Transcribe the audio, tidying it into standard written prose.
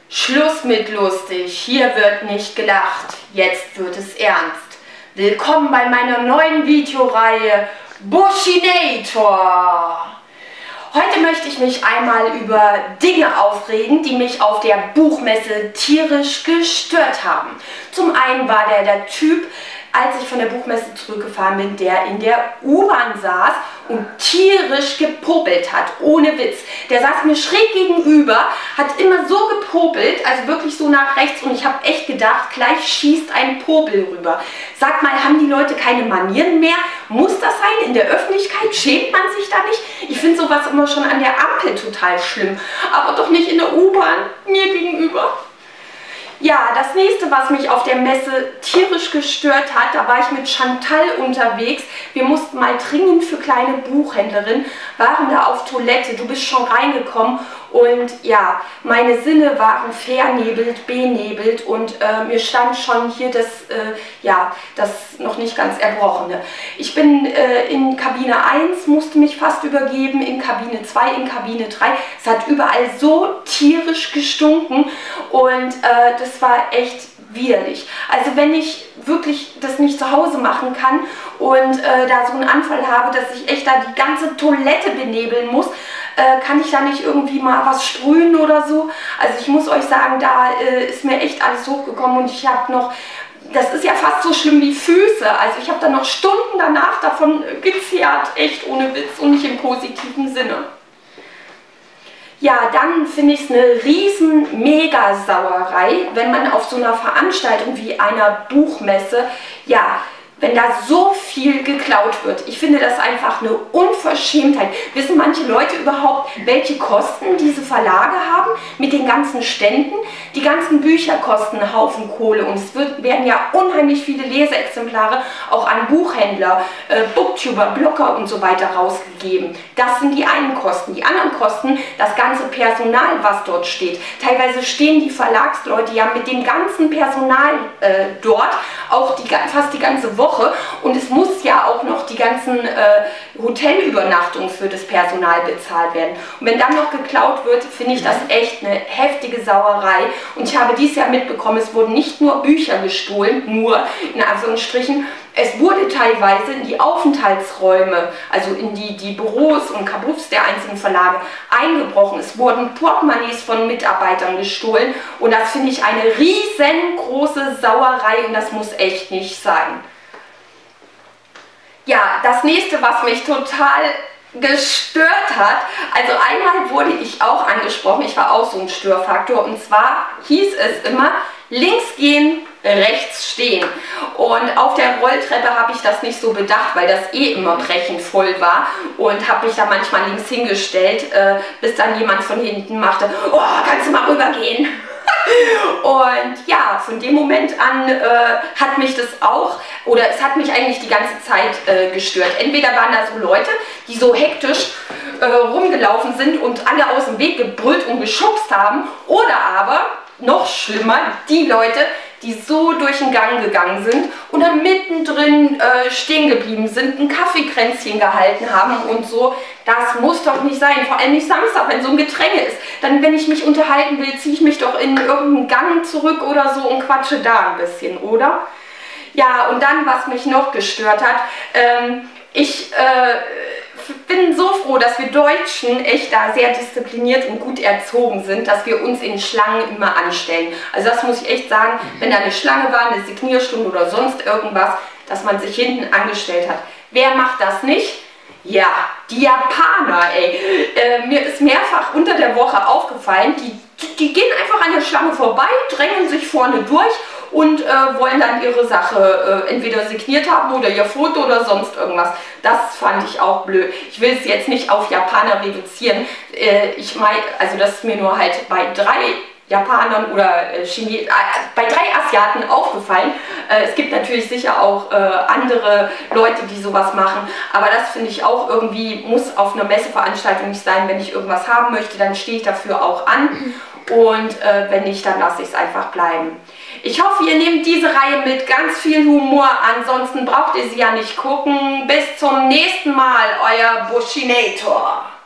Schluss mit lustig, hier wird nicht gelacht, jetzt wird es ernst. Willkommen bei meiner neuen Videoreihe Bushinator. Heute möchte ich mich einmal über Dinge aufregen, die mich auf der Buchmesse tierisch gestört haben. Zum einen war der Typ, als ich von der Buchmesse zurückgefahren bin, der in der U-Bahn saß und tierisch gepopelt hat, ohne Witz. Der saß mir schräg gegenüber, hat immer so gepopelt, also wirklich so nach rechts, und ich habe echt gedacht, gleich schießt ein Popel rüber. Sag mal, haben die Leute keine Manieren mehr? Muss das sein? In der Öffentlichkeit schämt man sich da nicht? Ich finde sowas immer schon an der Ampel total schlimm, aber doch nicht in der U-Bahn mir gegenüber. Ja, das nächste, was mich auf der Messe tierisch gestört hat, da war ich mit Chantal unterwegs. Wir mussten mal dringend für kleine Buchhändlerinnen, waren da auf Toilette. Du bist schon reingekommen und ja, meine Sinne waren vernebelt, benebelt und mir stand schon hier das noch nicht ganz Erbrochene. Ich bin in Kabine 1, musste mich fast übergeben, in Kabine 2, in Kabine 3. Es hat überall so tierisch gestunken und das war echt widerlich. Also wenn ich wirklich das nicht zu Hause machen kann und da so einen Anfall habe, dass ich echt da die ganze Toilette benebeln muss, kann ich da nicht irgendwie mal was sprühen oder so. Also ich muss euch sagen, da ist mir echt alles hochgekommen und ich habe noch, das ist ja fast so schlimm wie Füße, also ich habe dann noch Stunden danach davon gezehrt, echt ohne Witz und nicht im positiven Sinne. Ja, dann finde ich es eine riesen Mega-Sauerei, wenn man auf so einer Veranstaltung wie einer Buchmesse, ja, wenn da so viel geklaut wird. Ich finde das einfach eine Unverschämtheit. Wissen manche Leute überhaupt, welche Kosten diese Verlage haben mit den ganzen Ständen? Die ganzen Bücher kosten einen Haufen Kohle und es werden ja unheimlich viele Leseexemplare auch an Buchhändler, Booktuber, Blogger und so weiter rausgegeben. Das sind die einen Kosten. Die anderen Kosten, das ganze Personal, was dort steht. Teilweise stehen die Verlagsleute ja mit dem ganzen Personal dort, auch fast die ganze Woche. Und es muss ja auch noch die ganzen Hotelübernachtungen für das Personal bezahlt werden. Und wenn dann noch geklaut wird, finde ich das echt eine heftige Sauerei. Und ich habe dieses Jahr mitbekommen, es wurden nicht nur Bücher gestohlen, nur in Anführungsstrichen, es wurde teilweise in die Aufenthaltsräume, also in die Büros und Kabuffs der einzelnen Verlage eingebrochen. Es wurden Portemonnaies von Mitarbeitern gestohlen und das finde ich eine riesengroße Sauerei und das muss echt nicht sein. Ja, das nächste, was mich total gestört hat, also einmal wurde ich auch angesprochen, ich war auch so ein Störfaktor, und zwar hieß es immer, links gehen, rechts stehen. Und auf der Rolltreppe habe ich das nicht so bedacht, weil das eh immer brechend voll war und habe mich da manchmal links hingestellt, bis dann jemand von hinten machte, oh, kannst du mal rübergehen? Und ja, von dem Moment an hat mich das auch, oder es hat mich eigentlich die ganze Zeit gestört. Entweder waren da so Leute, die so hektisch rumgelaufen sind und alle aus dem Weg gebrüllt und geschubst haben, oder aber, noch schlimmer, die Leute, die so durch den Gang gegangen sind und dann mittendrin stehen geblieben sind, ein Kaffeekränzchen gehalten haben und so. Das muss doch nicht sein, vor allem nicht Samstag, wenn so ein Gedränge ist. Dann, wenn ich mich unterhalten will, ziehe ich mich doch in irgendeinen Gang zurück oder so und quatsche da ein bisschen, oder? Ja, und dann, was mich noch gestört hat, ich bin so froh, dass wir Deutschen echt da sehr diszipliniert und gut erzogen sind, dass wir uns in Schlangen immer anstellen. Also das muss ich echt sagen, wenn da eine Schlange war, eine Signierstunde oder sonst irgendwas, dass man sich hinten angestellt hat. Wer macht das nicht? Ja, die Japaner, ey. Mir ist mehrfach unter der Woche aufgefallen, die gehen einfach an der Schlange vorbei, drängen sich vorne durch und wollen dann ihre Sache entweder signiert haben oder ihr Foto oder sonst irgendwas. Das fand ich auch blöd. Ich will es jetzt nicht auf Japaner reduzieren. Ich meine, also das ist mir nur halt bei 3 Japanern oder bei 3 Asiaten aufgefallen. Es gibt natürlich sicher auch andere Leute, die sowas machen, aber das finde ich auch irgendwie, muss auf einer Messeveranstaltung nicht sein. Wenn ich irgendwas haben möchte, dann stehe ich dafür auch an und wenn nicht, dann lasse ich es einfach bleiben. Ich hoffe, ihr nehmt diese Reihe mit ganz viel Humor, ansonsten braucht ihr sie ja nicht gucken. Bis zum nächsten Mal, euer Bushinator.